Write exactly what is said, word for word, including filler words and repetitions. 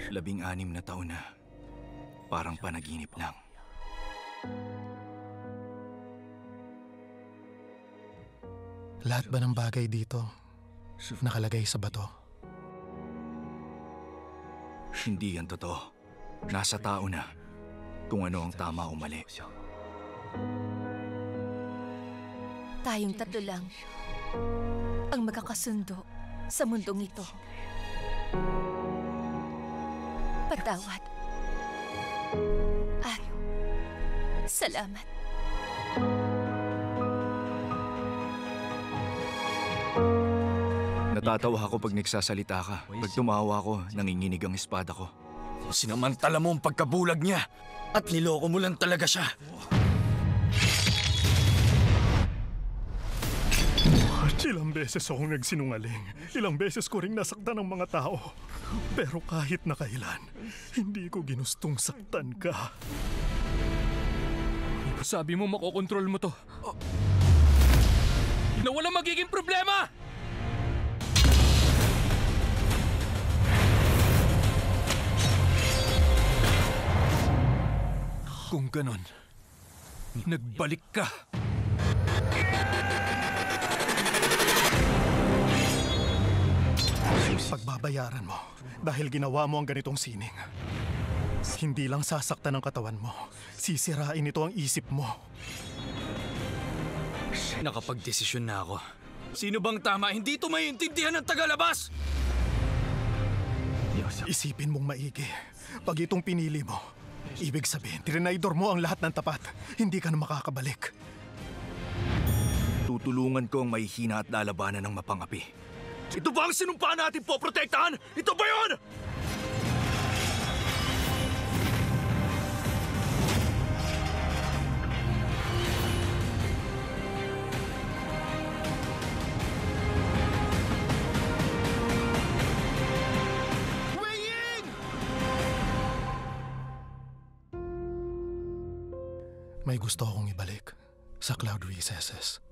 Labing-anim na taon na. Parang panaginip lang. Lahat ba ng bagay dito nakalagay sa bato? Hindi yan totoo. Nasa tao na kung ano ang tama o mali. Tayong tatlo lang ang magkakasundo sa mundong ito. Patawad. At salamat. Natatawa ako pag nagsasalita ka. Pag tumawa ko, nanginginig ang espada ko. Sinamantala mo ang pagkabulag niya at niloko mo lang talaga siya. Ilang beses akong nagsinungaling. Ilang beses ko ring nasaktan ng mga tao. Pero kahit na kailan, hindi ko ginustong saktan ka. Sabi mo makokontrol mo to. Oh. Na walang magiging problema! Kung ganon, nagbalik ka. Pagbabayaran mo dahil ginawa mo ang ganitong sining. Hindi lang sasaktan ang katawan mo, sisirain ito ang isip mo. Nakapagdesisyon na ako. Sino bang tama? Hindi ito maiintindihan ng tagalabas! Isipin mong maigi. Pag itong pinili mo, ibig sabihin, trinidor mo ang lahat ng tapat. Hindi ka na makakabalik. Tutulungan ko ang mahihina at lalabanan ng mapangapi. Ito ba ang sinumpa natin po protektahan? Ito ba yun? May gusto akong ibalik sa Cloud Recesses.